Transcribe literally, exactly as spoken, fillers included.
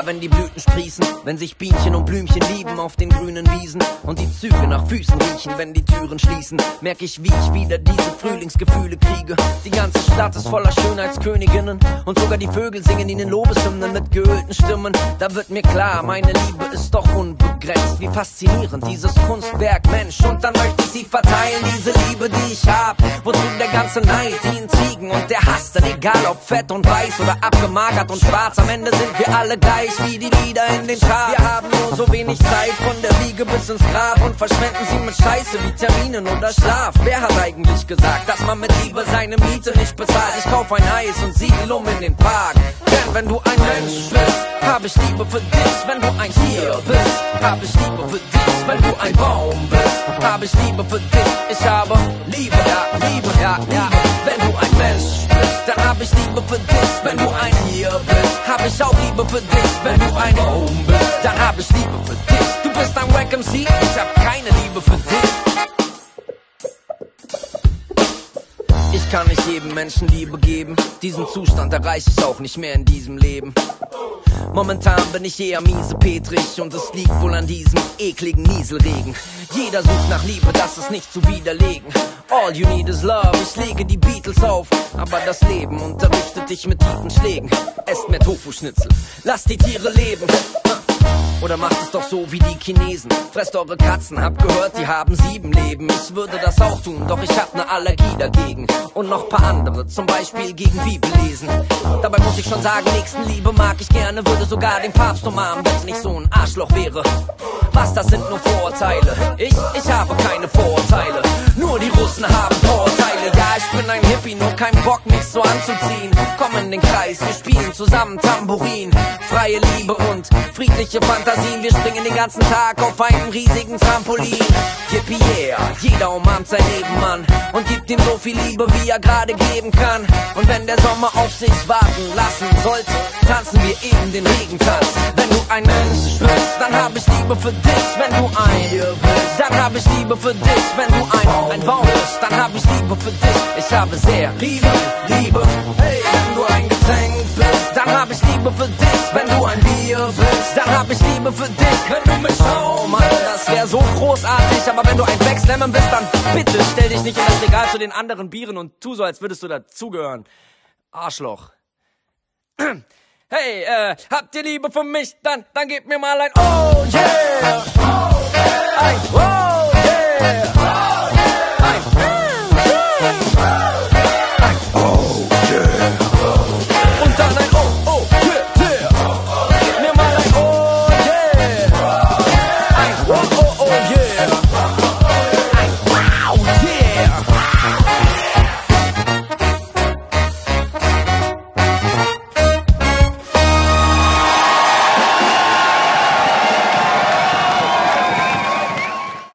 klar, wenn die Blüten sprießen, wenn sich Bienchen und Blümchen lieben auf den grünen Wiesen und die Züge nach Füßen riechen, wenn die Türen schließen, merk ich, wie ich wieder diese Frühlingsgefühle kriege. Die ganze Stadt ist voller Schönheitsköniginnen und sogar die Vögel singen ihnen Lobeshymnen mit geölten Stimmen. Da wird mir klar, meine Liebe ist doch unbegrenzt. Wie faszinierend dieses Kunstwerk, Mensch. Und dann möchte ich sie verteilen, diese Liebe, die ich hab. Wozu der ganze Neid, die Intrigen und der Hass, denn egal ob fett und weiß oder abgemagert und schwarz, am Ende sind wir alle gleich wie die Lieder in den Charts. Wir haben nur so wenig Zeit, von der Wiege bis ins Grab, und verschwenden sie mit Scheiße wie Terminen oder Schlaf. Wer hat eigentlich gesagt, dass man mit Liebe seine Miete nicht bezahlt? Ich kauf ein Eis und siedel um in den Park. Denn wenn du ein Mensch bist, hab ich Liebe für dich. Wenn du ein Tier bist, hab ich Liebe für dich. Wenn du ein Baum bist, hab ich Liebe für dich. Ich habe Liebe, ja, Liebe, ja, ja. Wenn du ein Mensch bist, dann hab ich Liebe für dich. Wenn du ein Tier bist, hab ich auch Liebe für dich. Wenn du ein Baum bist, dann hab ich Liebe für dich. Du bist ein Wack M C, ich hab keine Liebe für dich. Ich kann nicht jedem Menschen Liebe geben. Diesen Zustand erreiche ich auch nicht mehr in diesem Leben. Momentan bin ich eher miesepetrig und es liegt wohl an diesem ekligen Nieselregen. Jeder sucht nach Liebe, das ist nicht zu widerlegen. All you need is love, ich lege die Beatles auf. Aber das Leben unterrichtet dich mit tiefen Schlägen. Esst mehr Tofu-Schnitzel, lasst die Tiere leben. Oder macht es doch so wie die Chinesen. Fresst eure Katzen, hab gehört, die haben sieben Leben. Ich würde das auch tun, doch ich hab ne Allergie dagegen. Und noch paar andere, zum Beispiel gegen Bibellesen. Dabei muss ich schon sagen, Nächstenliebe mag ich gerne. Würde sogar den Papst umarmen, wenn's nicht so ein Arschloch wäre. Was, das sind nur Vorurteile. Ich, ich habe keine Vorurteile. Nur die Russen haben Vorurteile. Ja, ich bin ein Hippie, nur kein Bock, mich so anzuziehen. Komm in den Kreis, wir spielen zusammen Tambourin. Freie Liebe und friedliche Fantasien. Wir springen den ganzen Tag auf einem riesigen Trampolin. Yippie yeah, jeder umarmt sein Nebenmann und gibt ihm so viel Liebe, wie er gerade geben kann. Und wenn der Sommer auf sich warten lassen sollte, tanzen wir eben den Regentanz. Wenn du ein Mensch bist, dann hab ich Liebe für dich. Wenn du ein Tier bist, dann hab ich Liebe für dich. Wenn du ein, ein Baum bist, dann hab ich Liebe für dich. Ich habe sehr Liebe, Liebe. Hey, wenn du ein Getränk bist, dann hab ich Liebe für dich. Wenn du ein Bier bist, dann hab ich Liebe für dich. Wenn du mich schau, Mann, das wär so großartig. Aber wenn du ein Backslammer bist, dann bitte stell dich nicht in das Regal zu den anderen Bieren und tu so, als würdest du dazugehören. Arschloch. Hey, äh, habt ihr Liebe für mich? Dann, dann gebt mir mal ein Oh yeah!